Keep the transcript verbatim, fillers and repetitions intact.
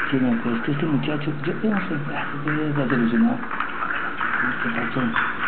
Tiene pues este muchacho, yo, yo no sé, ya, ya debe solucionar. ¿Qué pasó?